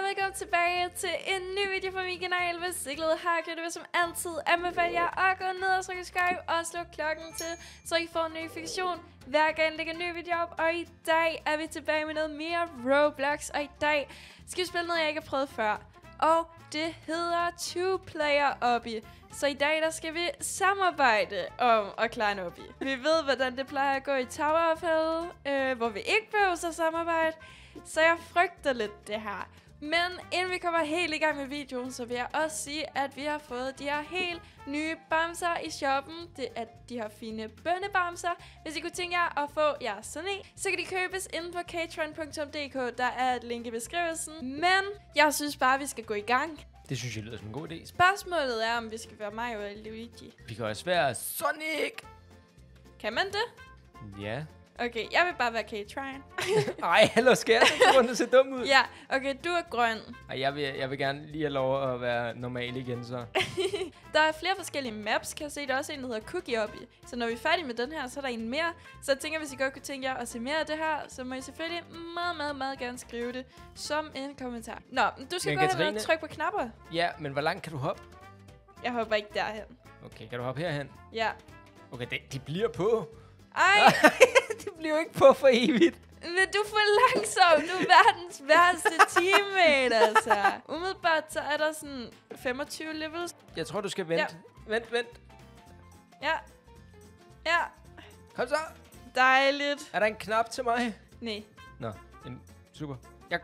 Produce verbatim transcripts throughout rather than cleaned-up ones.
velkommen tilbage til en ny video fra min kanal. Hvis ikke lavet her, kan det som altid anbefale jer at gå ned og trykke subscribe og slå klokken til, så I får en notifikation hver gang jeg lægger en ny video op. Og i dag er vi tilbage med noget mere Roblox, og i dag skal vi spille noget, jeg ikke har prøvet før. Og det hedder Two Player Obby. Så i dag der skal vi samarbejde om at klare en obby. Vi ved, hvordan det plejer at gå i Tower of Hell, øh, hvor vi ikke behøver at samarbejde. Så jeg frygter lidt det her. Men inden vi kommer helt i gang med videoen, så vil jeg også sige, at vi har fået de her helt nye bamser i shoppen. Det er de her fine bønnebamser. Hvis I kunne tænke jer at få jeres sådan en, så kan de købes inde på catron punktum d k. Der er et link i beskrivelsen. Men jeg synes bare, at vi skal gå i gang. Det synes jeg lyder som en god idé. Spørgsmålet er, om vi skal være Mario eller Luigi. Vi kan også være Sonic. Kan man det? Ja. Okay, jeg vil bare være Catron. Ej, ellers skal jeg så rundt og se dum ud. Ja, okay, du er grøn. Ej, jeg vil, jeg vil gerne lige have lov at være normal igen, så. Der er flere forskellige maps, kan jeg se. Der er også en, der hedder Cookie Obby. Så når vi er færdige med den her, så er der en mere. Så jeg tænker, hvis I godt kunne tænke jer at se mere af det her, så må I selvfølgelig meget, meget, meget gerne skrive det som en kommentar. Nå, du skal men gå hen og trykke på knapper. Ja, men hvor langt kan du hoppe? Jeg hopper ikke derhen. Okay, kan du hoppe herhen? Ja. Okay, det, de bliver på. Ej! De bliver ikke på for evigt. Men du er for langsom. Du er verdens værste teammate, altså. Umiddelbart så er der sådan femogtyve levels. Jeg tror, du skal vente. Ja. Vent, vent. Ja. Ja. Kom så. Dejligt. Er der en knap til mig? Nej. Nå, en, super. Jeg...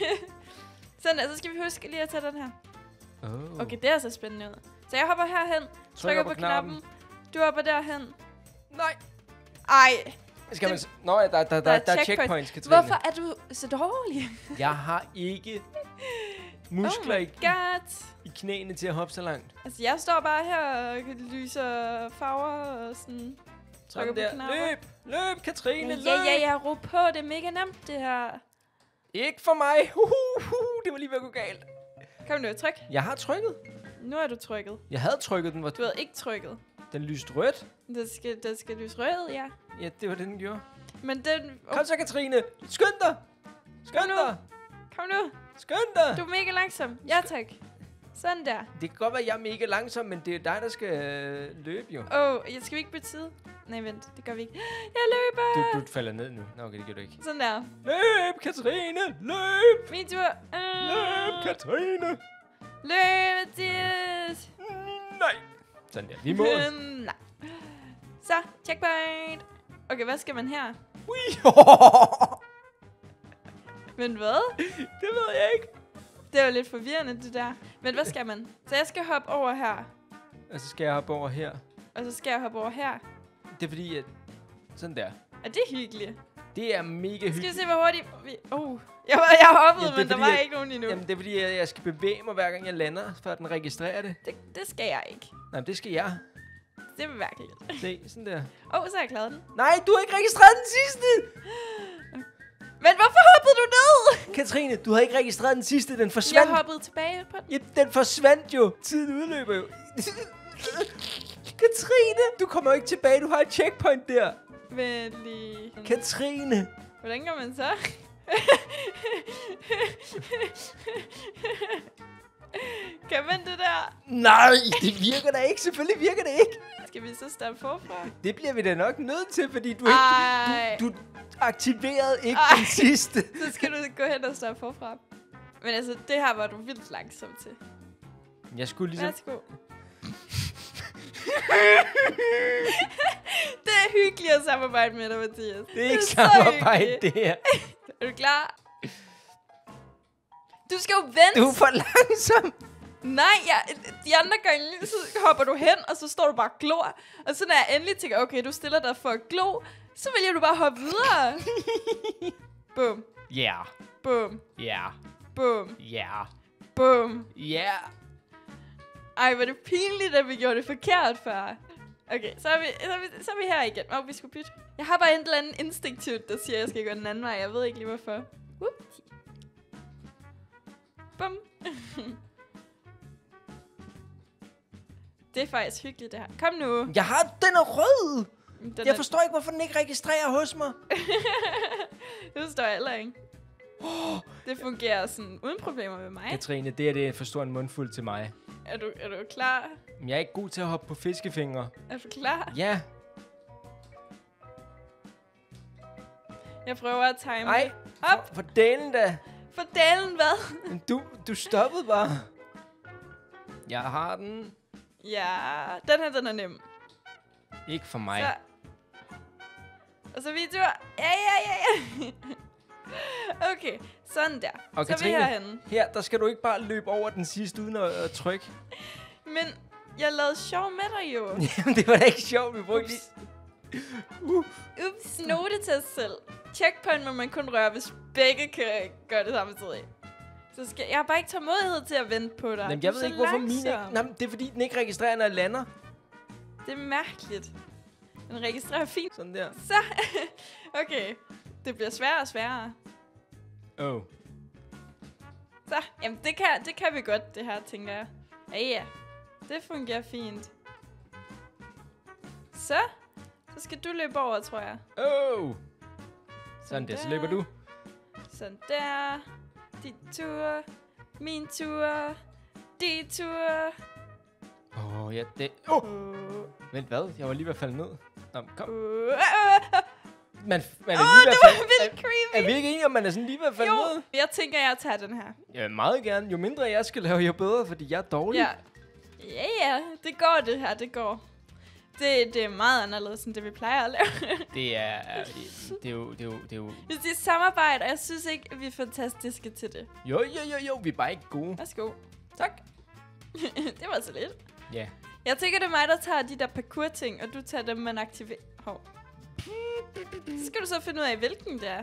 Sådan der, så skal vi huske lige at tage den her. Oh. Okay, det er så spændende ud. Så jeg hopper herhen, trykker, trykker på, på knappen. knappen. Du hopper derhen. Nej. Ej. Skal man... Nå, ja, der, der, der, der, der er checkpoints, Katrine. Hvorfor er du så dårlig? Jeg har ikke muskler oh i, i knæene til at hoppe så langt. Altså, jeg står bare her og lyser farver og sådan... Trykker sådan på der. knapper. Løb! Løb, Katrine, ja, løb! Ja, ja, jeg råber på. Det er mega nemt, det her. Ikke for mig. Uh, uh, uh, det var lige ved at gå galt. Kom nu, tryk. Jeg har trykket. Nu er du trykket. Jeg havde trykket den. Var du havde ikke trykket. Den lyste rødt. Den skal, den skal lyse rød, ja. Ja, det var det, den gjorde. Men den... Oh. Kom så, Katrine. Skynd dig. Skynd Kom dig. Kom nu. Skynd dig. Du er mega langsom. Ja, tak. Sådan der. Det kan godt være, at jeg er mega langsom, men det er dig, der skal øh, løbe, jo. Åh, oh, jeg skal vi ikke bytte side? Nej, vent. Det gør vi ikke. Jeg løber. Du, du falder ned nu. Nå, okay, det gør du ikke. Sådan der. Løb, Katrine. Løb. Min tur. Uh. Løb, Katrine. Løb, Mathias. Nej. Sådan der. Vi må. Nej. Så, checkpoint. Okay, hvad skal man her? Ui. Men hvad? Det ved jeg ikke. Det var lidt forvirrende, det der. Men hvad skal man? Så jeg skal hoppe over her. Og så skal jeg hoppe over her. Og så skal jeg hoppe over her. Det er fordi, at... Sådan der. Er det hyggeligt? Det er mega hyggeligt. Skal vi se, hvor hurtigt vi... Oh. Jeg, var, jeg hoppede, jamen, men der var jeg, ikke nogen endnu. Jamen, det er fordi, at jeg skal bevæge mig, hver gang jeg lander, for at den registrerer det. Det, det skal jeg ikke. Nej, det skal jeg. Det vil være kedeligt. Se, sådan der. Åh, oh, så har jeg klaret den. Nej, du har ikke registreret den sidste! Men hvorfor hoppede du ned? Katrine, du har ikke registreret den sidste, den forsvandt. Jeg hoppede tilbage på den. Ja, den forsvandt jo. Tiden udløber jo. Katrine, du kommer jo ikke tilbage, du har et checkpoint der. Vent lige. Katrine. Hvordan gør man så? Kan man det der? Nej, det virker da ikke. Selvfølgelig virker det ikke. Skal vi så starte forfra? Det bliver vi da nok nødt til, fordi du ikke... Du, du aktiverede ikke Ej. den sidste. Så skal du gå hen og starte forfra. Men altså, det her var du vildt langsom til. Jeg skulle ligesom... Værsgo. Det er hyggeligt at samarbejde med dig, Mathias. Det er ikke det er samarbejde, det her. Er du klar? Du skal jo vente. Du er for langsom. Nej, ja, de andre gange, så hopper du hen, og så står du bare og glor. Og så når jeg endelig tænker, okay, du stiller dig for at glo, så vælger du bare at hoppe videre. Boom. Ja. Yeah. Boom. Ja. Yeah. Boom. Ja. Yeah. Boom. Ja. Yeah. Ej, hvor er det pinligt, at vi gjorde det forkert før. Okay, så er vi, så er vi, så er vi her igen. Åh, oh, vi skulle bytte. Jeg har bare et eller andet instinktivt, der siger, at jeg skal gå den anden vej. Jeg ved ikke lige, hvorfor. Whoop. Bum. Det er faktisk hyggeligt, det her. Kom nu. Jeg har... Den er rød. Den jeg er... forstår ikke, hvorfor den ikke registrerer hos mig. Det forstår jeg heller ikke. Oh, Det fungerer sådan uden problemer med mig. Katrine, det er det for stor en mundfuld til mig. Er du, er du klar? Men jeg er ikke god til at hoppe på fiskefingre. Er du klar? Ja. Jeg prøver at time Ej, det. Hop! for, for dalen da. For dalen hvad? Men du, du stoppede bare. Jeg har den. Ja, den her, den er nem. Ikke for mig. Så. Og så video. Ja, ja, ja, ja. Okay, sådan der. Og så er vi Katrine, herhenne. her, der skal du ikke bare løbe over den sidste uden at, at trykke. Men jeg lavede sjov med dig jo. Jamen, det var da ikke sjovt, vi brugte lige... Uh. Ups, note til os selv. Checkpoint må man kun røre, hvis begge kan gøre det samtidig. Så skal jeg har bare ikke tålmodighed til at vente på dig. Jamen, Du jeg er ved så ikke, hvorfor min ikke... langsom. Nej, men det er fordi, den ikke registrerer, når jeg lander. Det er mærkeligt. Den registrerer fint. Sådan der. Så, okay. Det bliver sværere og sværere. Oh. Så, jamen det kan, det kan vi godt, det her, tænker jeg. Ja, ja. Det fungerer fint. Så, så skal du løbe over, tror jeg. Oh. Sådan der, så løber du. Sådan der. Din tur. Min tur. Din tur. Åh, oh, ja, det... Åh! Oh. Uh, Vent, hvad? Jeg var lige ved at falde ned. Nå, kom. uh, uh, uh. Man, man er Åh, lige ved det at var falde... vildt creepy. Er, er vi ikke enige, om man er sådan lige ved at falde Jo, ned? jeg tænker, jeg tager den her. Jeg vil meget gerne. Jo mindre jeg skal lave, jo bedre, fordi jeg er dårlig. Ja. Ja, ja. Det går, det her. Det går. Det, det er meget anderledes, end det vi plejer at lave. Det er... Det, det er jo... Det er jo, det er jo... Hvis det er samarbejde, og jeg synes ikke, at vi er fantastiske til det. Jo, jo, jo, jo. Vi er bare ikke gode. Værsgo. Tak. Det var så lidt. Ja. Jeg tænker, det er mig, der tager de der parkour-ting, og du tager dem, man aktiverer. Hov. Så skal du så finde ud af, hvilken det er.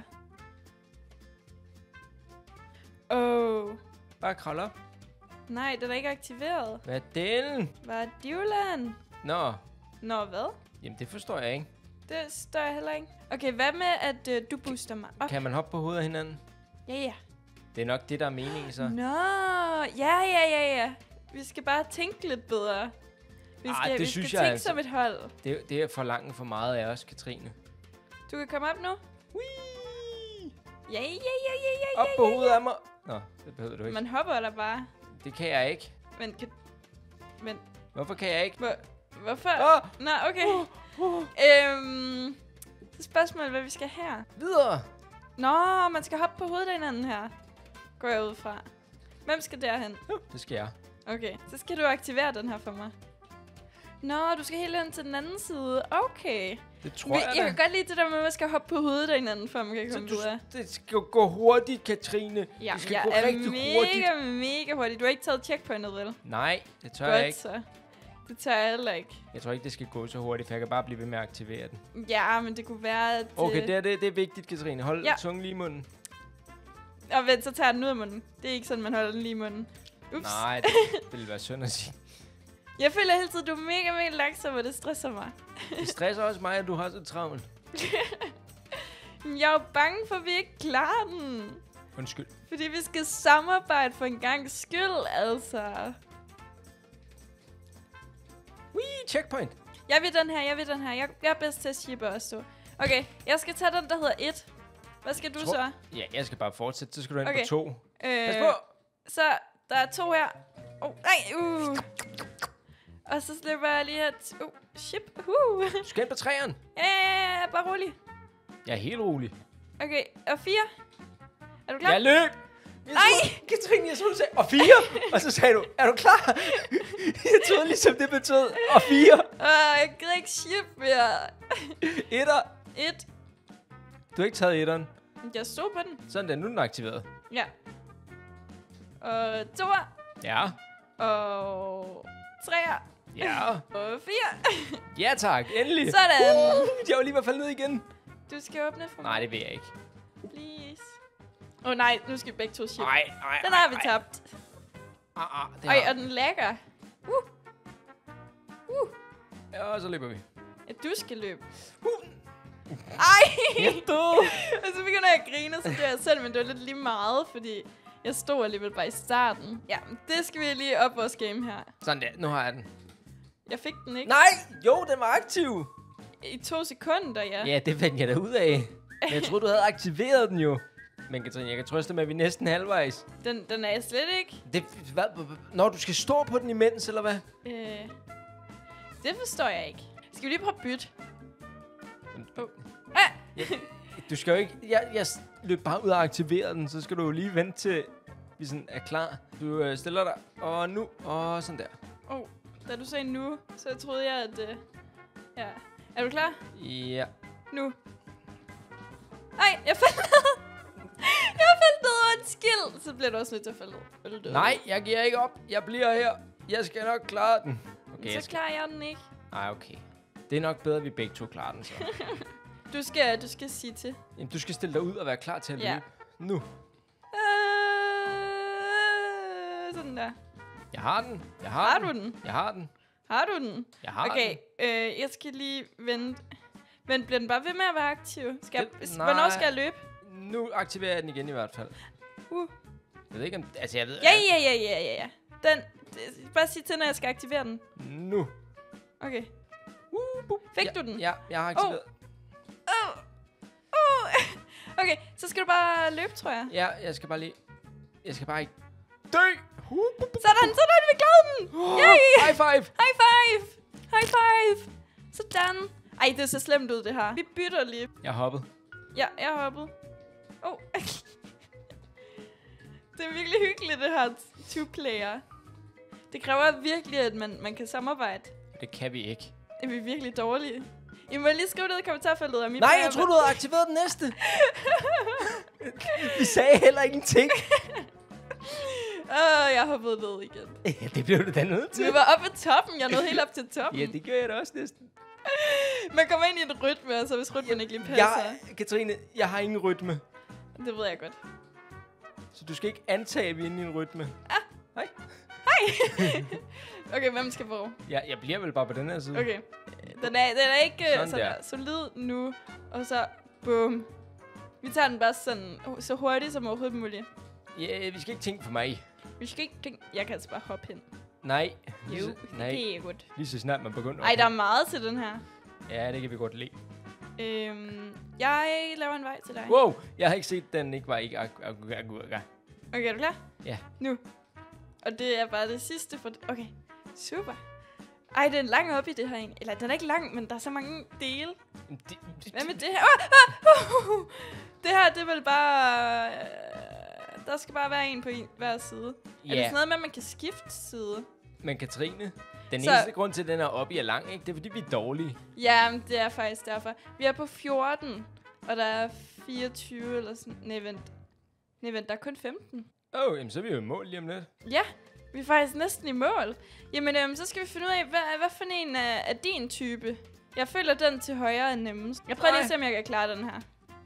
Åh. Oh. Bare kravl op. Nej, den er ikke aktiveret. Hvad er delen? Hvad er divland? Nå. Nå, hvad? Jamen, det forstår jeg ikke. Det står jeg heller ikke. Okay, hvad med, at øh, du booster mig op? Kan man hoppe på hovedet af hinanden? Ja, ja. Det er nok det, der er meningen, så. Nå, ja, ja, ja, ja. Vi skal bare tænke lidt bedre. Vi Ej, skal, det vi synes skal jeg tænke altså. som et hold. Det, det er for langt for meget af os, Katrine. Du kan komme op nu. Whee! Ja, ja, ja, ja, ja, Op ja, på ja, hovedet af mig. Nå, det behøver du ikke. Man hopper der bare. Det kan jeg ikke. Men, kan, men Hvorfor kan jeg ikke? hvor, hvorfor? Åh! Nå, okay. Uh, uh. Øhm, så er spørgsmålet, hvad vi skal her. Videre. Nå, man skal hoppe på hovedet af hinanden her. Går jeg ud fra. Hvem skal derhen? Uh, det skal jeg. Okay, så skal du aktivere den her for mig. Nå, du skal helt hen til den anden side. Okay. Det tror Men, jeg, jeg da. kan godt lide det der med, at man skal hoppe på hovedet af hinanden, før man kan Så komme du, videre. det skal gå hurtigt, Katrine. Ja, det skal jeg gå er rigtig mega, hurtigt. mega hurtigt. Du har ikke taget checkpointet, vel? Nej, det tør Godt jeg ikke. så. Det tør jeg heller ikke. Jeg tror ikke, det skal gå så hurtigt, for jeg kan bare blive ved med at aktivere den. Ja, men det kunne være, at... Okay, øh, det er, det, det er vigtigt, Katrine. Hold Ja. tungen lige i munden. Og vent, så tager jeg den ud af munden. Det er ikke sådan, man holder den lige i munden. Ups. Nej, det, det vil være synd at sige. Jeg føler hele tiden, du er mega, mega langsom, og det stresser mig. Det stresser også mig, at du har så travlt. Jeg er jo bange for, at vi ikke klarer den. Undskyld. Fordi vi skal samarbejde for en gang skyld, altså. Wee, checkpoint. Jeg vil den her, jeg vil den her. Jeg, jeg er bedst til at shippe også, du. Okay, jeg skal tage den, der hedder et. Hvad skal du Tror- så? Ja, jeg skal bare fortsætte. Så skal du hen Okay. på to. Øh, Pas på! Så, der er to her. Oh, nej, uh. Og så slipper jeg lige her. Uh, ship. Uh. Du skal hen på træerne. Ja, ja, ja, bare rolig. Jeg er helt rolig. Okay, og fire. Er du klar? Jeg løb! Jeg Nej! troede, Katrine, jeg troede, du sagde, og fire! Og så sagde du, er du klar? Jeg troede ligesom, det betød, og fire. Uh, jeg gider ikke ship mere. Etter. Et. Du har ikke taget etteren. Jeg stod på den. Sådan der, nu er den aktiveret. Ja. Og toer. Ja. Og treer. Ja. Og fire. Ja tak, endelig. Sådan. Uh, jeg var lige ved at falde ned igen. Du skal åbne for mig. Nej, det vil jeg ikke. Please. Åh oh, nej, nu skal vi begge to ship. Nej, nej. Den har vi tabt. Ah, ah, det Ej, har- og den lægger. Uh. Uh. Ja, og så løber vi. Ja, du skal løbe. Uh. Ej! Jeg er død. Og så begynder jeg at grine, så dør jeg selv, men det var lidt lige meget, fordi jeg stod alligevel bare i starten. Ja, men det skal vi lige op vores game her. Sådan der, nu har jeg den. Jeg fik den ikke. Nej, jo, den var aktiv. I to sekunder, ja. Ja, det fandt jeg da ud af. Men jeg troede, du havde aktiveret den jo. Men Katrine, jeg kan trøste med, at vi er næsten halvvejs. Den, den er jeg slet ikke. Det, hvad, når du skal stå på den imens, eller hvad? Øh, det forstår jeg ikke. Skal vi lige prøve at bytte? Oh. Ah! Ja, du skal jo ikke... Jeg, jeg løb bare ud og aktiverer den, så skal du jo lige vente til, vi sådan er klar. Du øh, stiller dig, og nu, og sådan der. Åh, oh, da du sagde nu, så troede jeg, at... Øh, ja. Er du klar? Ja. Nu. Ej, jeg faldt ned. Jeg faldt ned over en skilt. Så bliver du også nødt til at falde ned. Nej, jeg giver ikke op. Jeg bliver her. Jeg skal nok klare den. Okay, så jeg skal... klarer jeg den ikke. Nej, okay. Det er nok bedre, at vi begge to klarer den så. Du skal, du skal sige til. Jamen, du skal stille dig ud og være klar til at løbe. Ja. Nu. Øh, sådan der. Jeg har den. Jeg har, Har den. du den? Jeg har den. Har du den? Jeg har Okay, den. øh, jeg skal lige vente. Men bliver den bare ved med at være aktiv? Skal Det- jeg, nej. hvornår skal jeg løbe? Nu aktiverer jeg den igen i hvert fald. Uh. Jeg ved ikke om... Altså, jeg ved... Ja, ja, ja, ja, ja, ja. Den, det- bare sig til, når jeg skal aktivere den. Nu. Okay. Uh, bup. Fik ja, du den? Ja, jeg har aktiveret. Oh. Uh. Okay, så skal du bare løbe, tror jeg. Ja, jeg skal bare lige... Jeg skal bare ikke dø. Uh, bup, bup. Sådan, sådan, vi klarede den. Oh, Yay! high five. High five! High five! Sådan. Ej, det ser slemt ud, det her. Vi bytter lige. Jeg har hoppet. Ja, jeg har hoppet. Oh. Det er virkelig hyggeligt, det her two-player. Det kræver virkelig, at man, man kan samarbejde. Det kan vi ikke. Er vi virkelig dårlige? I må lige skrive det i kommentarfeltet. Om I Nej, plejer jeg at- troede, du havde aktiveret den næste. Vi sagde heller ingenting. Åh, jeg har hoppet ned igen. Ja, det blev du da nødt til. Vi var oppe på toppen. Jeg nåede helt op til toppen. Ja, det gør jeg da også næsten. Man kommer ind i en rytme, og så hvis rytmen ikke lige passer. Jeg, Katrine, jeg har ingen rytme. Det ved jeg godt. Så du skal ikke antage, at vi er inde i en rytme. Ah. Hej. Hej! Okay, hvem skal på? Ja, jeg bliver vel bare på den her side. Okay. Den er, den er ikke Sådan sådan der. der. Solid nu, og så bum. Vi tager den bare sådan så hurtigt som overhovedet muligt. Ja, vi skal ikke tænke for mig. Vi skal ikke tænke... Jeg kan altså bare hoppe hen. Nej. Jo, Lige så, nej. det er godt. Lige så snart man begynder. Ej, der er meget til den her. Ja, det kan vi godt lide. Øhm, jeg laver en vej til dig. Wow, jeg har ikke set den ikke var ikke ak- ak- ak- ak- ak- Okay, er du klar? Ja. Nu. Og det er bare det sidste for... Okay, super. Ej, den er lang op i det her egentlig. Eller den er ikke lang, men der er så mange dele. Det, det, Hvad med det her? Oh, ah, uh, uh. Det her, det er vel bare... Øh, der skal bare være en på en, hver side. Ja. Er det sådan noget med, at man kan skifte side? Men Katrine, den Så- eneste grund til, at den er oppe i er lang, ikke? Det er fordi, vi er dårlige. Ja, men det er faktisk derfor. Vi er på fjorten, og der er fireogtyve eller sådan. Nej, vent. Nej, vent, der er kun femten. Åh, oh, jamen så er vi jo i mål lige om lidt. Ja, vi er faktisk næsten i mål. Jamen, øhm, så skal vi finde ud af, hvad, hvad for en er, er din type? Jeg føler den til højre er nemmest. Jeg prøver lige at se, om jeg kan klare den her.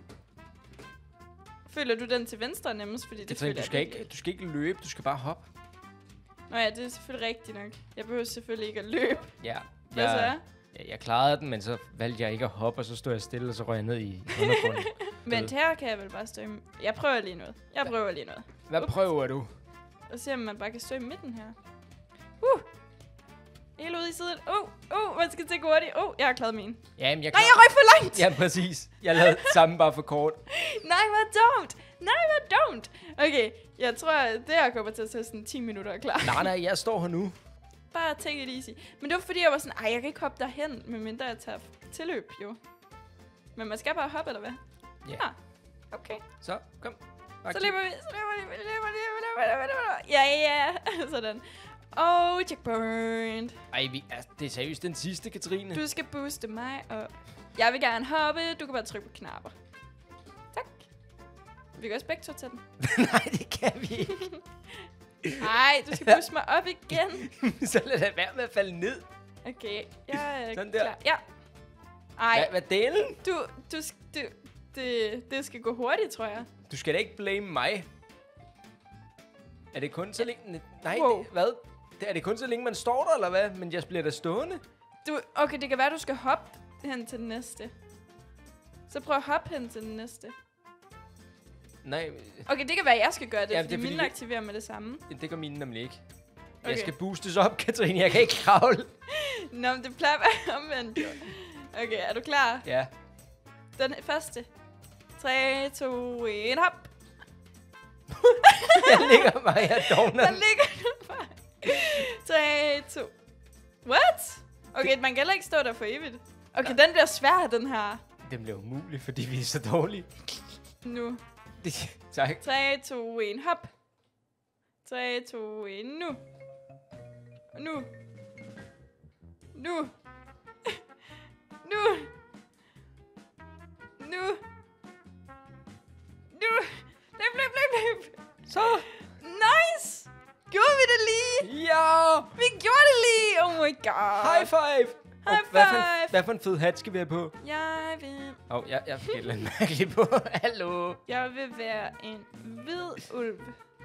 Føler du den til venstre er nemmest? Fordi det Katrine, føler du jeg skal, virkelig ikke, du skal ikke løbe, du skal bare hoppe. Nå ja, det er selvfølgelig rigtigt nok. Jeg behøver selvfølgelig ikke at løbe. Ja. Hvad jeg, så? Jeg, jeg klarede den, men så valgte jeg ikke at hoppe, og så stod jeg stille, og så røg jeg ned i undergrunden. Men her kan jeg vel bare stå i... Jeg prøver lige noget. Jeg prøver lige noget. Hvad Ups. prøver du? Og se, om man bare kan stå i midten her. Uh! Helt ude i siden. Uh, uh, man skal til hurtigt. Uh, jeg har klaret min. Jamen, jeg Nej, jeg røg for langt! Ja, præcis. Jeg lavede det samme bare for kort. Nej, hvor dumt! Nej, hvor dumt! Okay, jeg tror, at det her kommer til at tage sådan ti minutter at klare. Nej, nej, jeg står her nu. Bare take it easy. Men det var fordi, jeg var sådan, ej, jeg kan ikke hoppe derhen, medmindre jeg tager tilløb, jo. Men man skal bare hoppe, eller hvad? Ja. Ah, okay. Så, kom. Så løber vi, så løber vi, løber vi, løber vi, løber vi, løber vi. Ja, ja, ja. Sådan. Oh, checkpoint. Ej, vi, altså, det er seriøst den sidste, Katrine. Du skal booste mig op. Jeg vil gerne hoppe. Du kan bare trykke på knapper. Tak. Vi kan også begge to tage den. Nej, det kan vi ikke. Nej, du skal booste mig op igen. Så lad det være med at falde ned. Okay, jeg er Sådan der. klar. Ja. Ej, Hvad, hvad delen? du, du, du, det, det skal gå hurtigt, tror jeg. Du skal da ikke blame mig. Er det kun så længe... Nej, Wow. det, hvad? Det, er det kun så længe, man står der, eller hvad? Men jeg bliver da stående. Du, okay, det kan være, du skal hoppe hen til den næste. Så prøv at hoppe hen til den næste. Nej, Okay, det kan være, jeg skal gøre det, Ja, ja, det fordi er fordi mine vi- aktiverer med det samme. det gør mine nemlig ikke. Okay. Jeg skal boostes op, Katrine. Jeg kan ikke kravle. Nå, men det plejer at være omvendt, jo. Okay, er du klar? Ja. Den første. tre, to, et, hop. Jeg ligger bare her dogner. Der ligger du bare. tre, to. What? Okay, man kan heller ikke stå der for evigt. Okay, den bliver svær, den her. Den bliver umulig, fordi vi er så dårlige. Nu. Det, tak. tre, to, et, hop. tre, to, et, nu. Nu. Nu. Nu. Nu. Nu. Løb, løb, løb, løb. Så. Nice. Gjorde vi det lige? Ja. Vi gjorde det lige. Oh my god. High five. High Og hvad for, en, five. hvad for en fed hat skal vi have på? Jeg vil, Åh, oh, jeg, jeg fik et eller andet mærkeligt på. Hallo. jeg vil være en hvid ulv.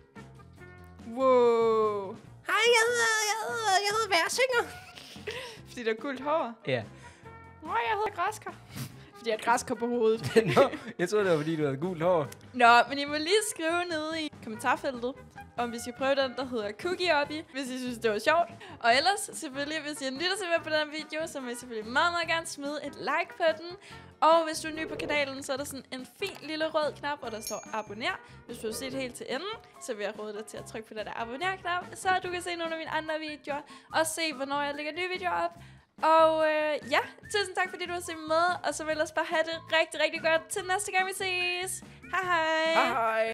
Wow. Hej, jeg hedder, jeg hedder, jeg hedder Værsinger. Fordi der er gult hår. Ja. Nej, jeg hedder græskar. Fordi jeg har græskar på hovedet. Nå, jeg troede, det var, fordi du havde gult hår. Nå, men I må lige skrive nede i kommentarfeltet, om vi skal prøve den, der hedder Cookie Oppie, hvis I synes, det var sjovt. Og ellers, selvfølgelig, hvis I lytter til med på den video, så må I selvfølgelig meget, meget gerne smide et like på den. Og hvis du er ny på kanalen, så er der sådan en fin lille rød knap, hvor der står abonner. Hvis du har set helt til enden, så vil jeg råde dig til at trykke på den der abonner-knap, så du kan se nogle af mine andre videoer, og se, hvornår jeg lægger nye videoer op. Og øh, ja, tusind tak, fordi du har set med, og så vil jeg ellers bare have det rigtig, rigtig godt til næste gang, vi ses. Hej hej! Hej hej!